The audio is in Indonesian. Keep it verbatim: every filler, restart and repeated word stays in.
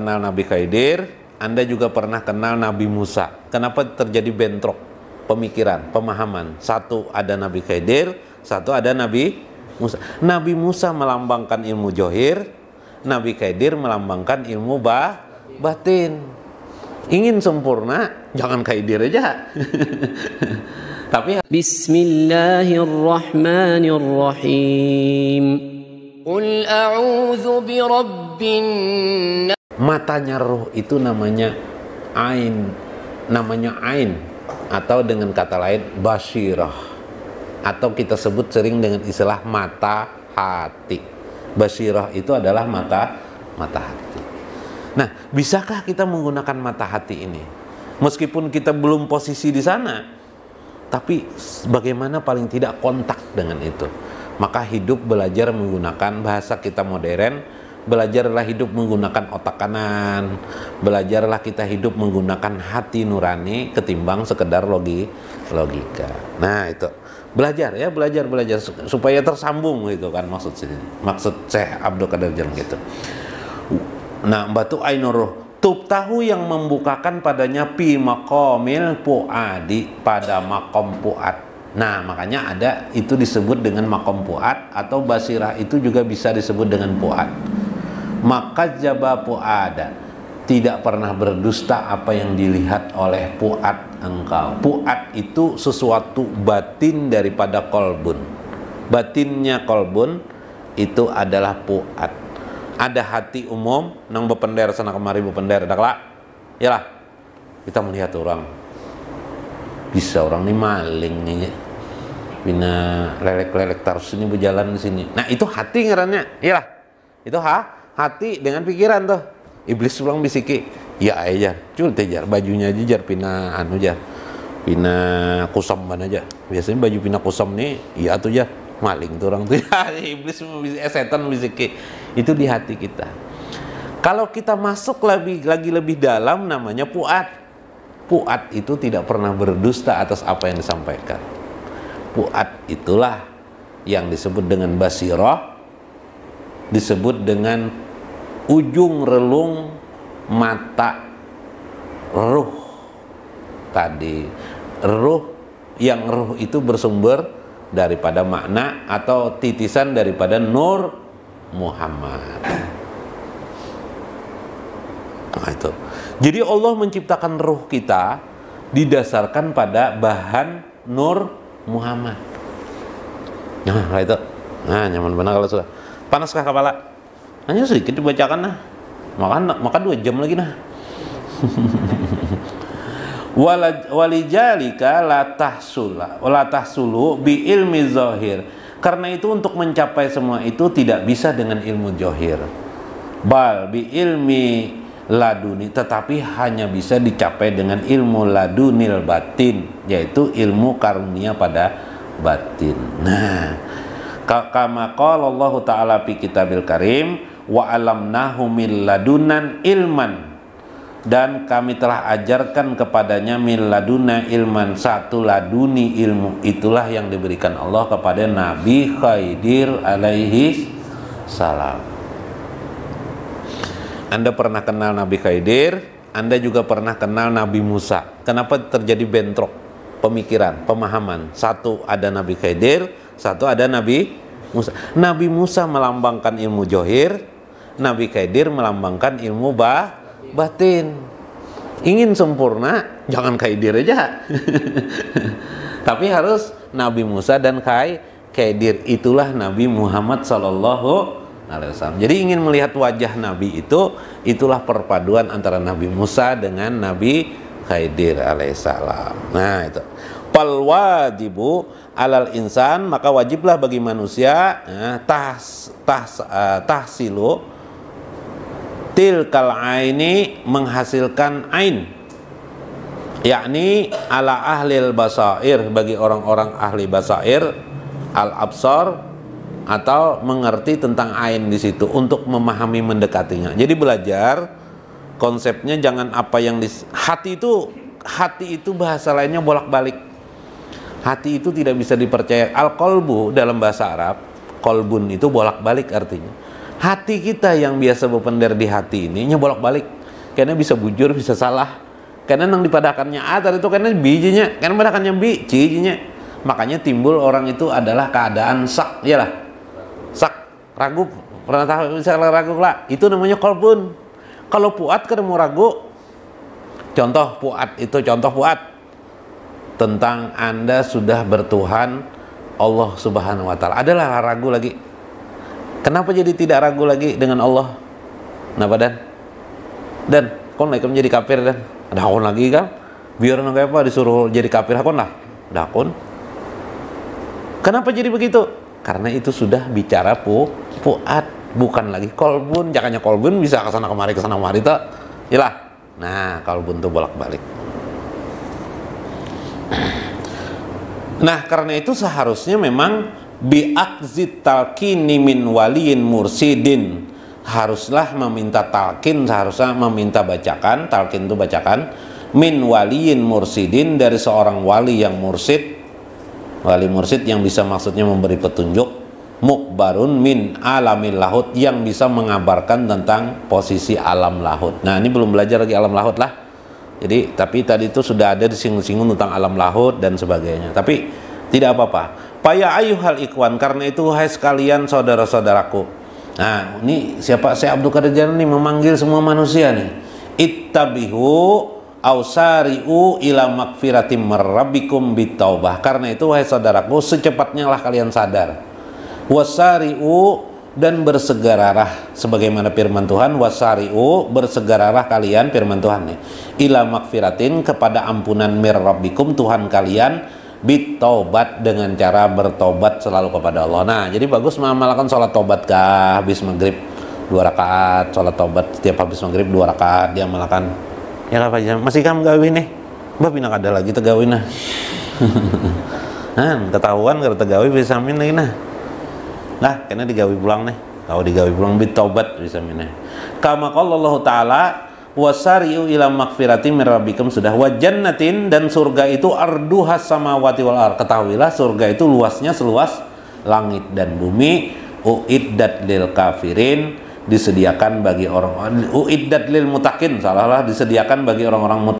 kenal Nabi Khidir, Anda juga pernah kenal Nabi Musa. Kenapa terjadi bentrok pemikiran, pemahaman? Satu ada Nabi Khidir, satu ada Nabi Musa. Nabi Musa melambangkan ilmu johir, Nabi Khidir melambangkan ilmu bah, batin. Ingin sempurna, jangan Khidir aja. Tapi Bismillahirrahmanirrahim. Qul a'udzu birabbin nas. Matanya roh itu namanya ain, namanya ain, atau dengan kata lain basirah, atau kita sebut sering dengan istilah mata hati. Basirah itu adalah mata mata hati. Nah, bisakah kita menggunakan mata hati ini? Meskipun kita belum posisi di sana, tapi bagaimana paling tidak kontak dengan itu? Maka hidup belajar menggunakan bahasa kita modern, belajarlah hidup menggunakan otak kanan, belajarlah kita hidup menggunakan hati nurani ketimbang sekedar logi, logika. Nah itu, belajar ya, belajar belajar supaya tersambung gitu kan maksud sini. Maksud Syekh Abdul Qadir Jailani gitu. Nah, batu ainuruh tub tahu yang membukakan padanya pi maqamil puadi, pada makom puad. Nah, makanya ada itu disebut dengan makom puad, atau basirah itu juga bisa disebut dengan puad. Maka jaba puada, tidak pernah berdusta apa yang dilihat oleh puad engkau. Puad itu sesuatu batin daripada kolbun. Batinnya kolbun itu adalah puad. Ada hati umum nang bepender sana kemari bepender dakla. Yalah. Kita melihat orang. Bisa orang ini maling nih. Bina lelek-lelek terus ini berjalan di sini. Nah, itu hati ngarannya. Iyalah. Itu ha, hati dengan pikiran tuh. Iblis ulang bisiki. Ya aja, cul tejar bajunya aja jar pina anu jar. Pina kusam ban aja. Biasanya baju pina kusam nih, iya tuh jar. Maling tuh orang tuh. Iblis eh, setan bisiki. Itu di hati kita. Kalau kita masuk lebih lagi lebih dalam namanya puat. Puat itu tidak pernah berdusta atas apa yang disampaikan. Puat itulah yang disebut dengan basirah, disebut dengan ujung relung mata ruh tadi. Ruh, yang ruh itu bersumber daripada makna atau titisan daripada nur Muhammad. Nah itu. Jadi Allah menciptakan ruh kita didasarkan pada bahan nur Muhammad. Nah itu. Nah nyaman benar kalau sudah. Panaskah kepala? Hanya sedikit dibacakan nah. Makan makan dua jam lagi nah. Walijalika la tahsula wala tahsulu bi ilmi zahir. Karena itu untuk mencapai semua itu tidak bisa dengan ilmu zahir. Bal bi ilmi laduni, tetapi hanya bisa dicapai dengan ilmu ladunil batin, yaitu ilmu karunia pada batin. Nah, kama qala Allah taala fi kitabil karim wa alamnahu min ladunan ilman, dan kami telah ajarkan kepadanya min laduna ilman, satu laduni ilmu. Itulah yang diberikan Allah kepada Nabi Khidir alaihi salam. Anda pernah kenal Nabi Khidir, Anda juga pernah kenal Nabi Musa. Kenapa terjadi bentrok pemikiran, pemahaman? Satu ada Nabi Khidir, satu ada Nabi Musa. Nabi Musa melambangkan ilmu johir, Nabi Khidir melambangkan ilmu bah batin. Ingin sempurna, jangan Khidir aja. Tapi harus Nabi Musa dan Khidir. Itulah Nabi Muhammad Sallallahu Alaihi Wasallam. Jadi ingin melihat wajah Nabi itu, itulah perpaduan antara Nabi Musa dengan Nabi Khidir alaihissalam. Nah itu. Fal wajibu alal insan, maka wajiblah bagi manusia nah, tahs, tahs, uh, tahsilu tilkal aini, menghasilkan ain, yakni ala ahlil basair, bagi orang-orang ahli basair, al absar, atau mengerti tentang ain di situ untuk memahami mendekatinya. Jadi belajar konsepnya jangan apa yang di hati itu, hati itu bahasa lainnya bolak-balik. Hati itu tidak bisa dipercaya. Al qalbu dalam bahasa Arab, qalbun itu bolak-balik artinya. Hati kita yang biasa berpendar di hati ini bolak-balik. karena bisa bujur, bisa salah. Karena nang dipadakannya A tadi itu karena bijinya, karena padakannya B, cijinya. Makanya timbul orang itu adalah keadaan sak, iyalah. Sak, ragu, pernah tahu misalnya ragu lah, itu namanya kolbun. Kalau puat ketemu ragu, contoh puat itu contoh puat tentang Anda sudah bertuhan Allah Subhanahu wa taala. Adalah ragu lagi. Kenapa jadi tidak ragu lagi dengan Allah? Kenapa dan? Dan kon lagi menjadi kafir dan ada akun lagi kan? Biar nang apa disuruh jadi kafir akun lah. Ada akun. Kenapa jadi begitu? Karena itu sudah bicara pu puat, bukan lagi kolbun. Jangannya kolbun bisa kesana kemari kesana kemari tak? Iyalah. Nah, kolbun tuh bolak-balik. Nah, karena itu seharusnya memang bi'akzit talqini min waliyin mursidin, haruslah meminta talqin, seharusnya meminta bacakan, talqin itu bacakan, min waliyin mursidin, dari seorang wali yang mursid. Wali mursid yang bisa maksudnya memberi petunjuk, mukbarun min alamil lahut, yang bisa mengabarkan tentang posisi alam lahut. Nah, ini belum belajar lagi alam lahut lah. Jadi, tapi tadi itu sudah ada disinggung-singgung tentang alam lahut dan sebagainya. Tapi tidak apa-apa. Paya ayuhal ikwan, karena itu hai sekalian saudara-saudaraku. Nah, ini siapa? Saya Abdul Qadir Jailani memanggil semua manusia nih. Ittabihu ausari'u ila magfiratim marrabbikum bitaubah. Karena itu wahai saudaraku, secepatnya lah kalian sadar. Wasari'u, dan bersegeralah sebagaimana firman Tuhan, wasari'u, bersegeralah kalian, firman Tuhan nih, ila magfiratin, kepada ampunan mir rabbikum, Tuhan kalian, bitaubat, dengan cara bertobat selalu kepada Allah. Nah, jadi bagus mengamalkan sholat tobat kah habis maghrib dua rakaat, sholat tobat setiap habis maghrib dua rakaat dia amalkan. Ya apa aja, masih kamu gawin nih, mbak pinak ada lagi tegawin nah. Nah, ketahuan kalau tegawin bisa min lagi nah. Nah, karena digawi pulang nih. Kalau digawi pulang bitaubat bisa minah. Kama qala Allah taala wasari'u ila magfiratin min rabbikum, sudah, wa jannatin, dan surga itu arduhas samawati wal ardh. Ketahuilah surga itu luasnya seluas langit dan bumi. Uiddat lil kafirin, disediakan bagi orang, uiddat lil mutakin, salah lah, disediakan bagi orang-orang